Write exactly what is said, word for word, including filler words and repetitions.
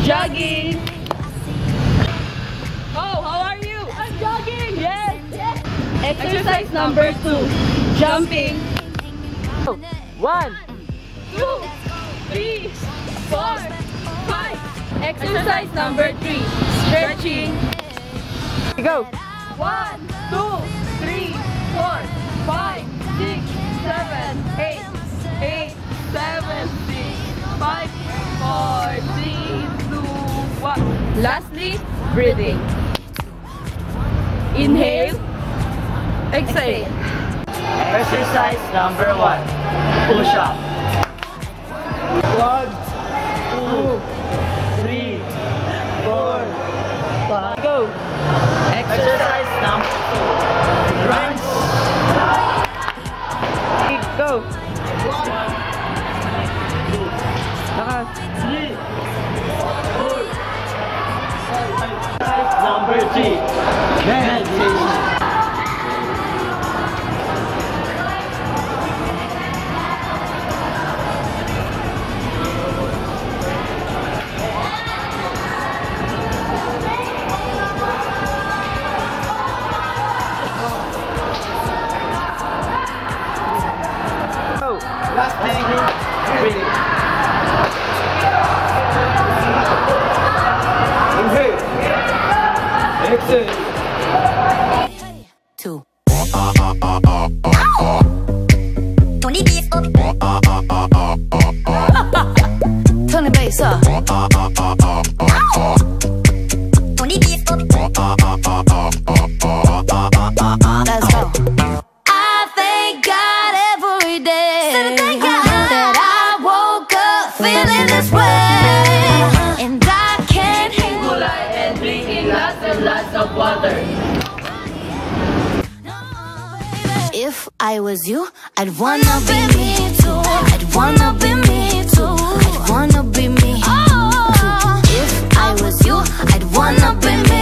Jogging. Oh, how are you? I'm jogging. Yes. Yes. Exercise number two. Jumping. One, Two, three, four, five. Exercise number three. Stretching. go. One, two, three, four, five, six, seven, eight, eight, seven, six, five, four, three, two, one. Lastly, breathing. Inhale. Exhale. Exercise number one. Push up. One, two, three, four, five. Go. Exercise number two. Crunch. Go. One, two, three, four, five. Exercise number three. Meditation. Last thing, breathing. Inhale. Exhale. Two. Tony beat up. Turn the bass up. Tony beat up. Let's go. I thank God every day that I woke up feeling this way, and I can't hang Gulay and drinking lots and lots of water. If I was you, I'd wanna be me too. I'd wanna be me too. I'd wanna be me too. If I was you, I'd wanna be me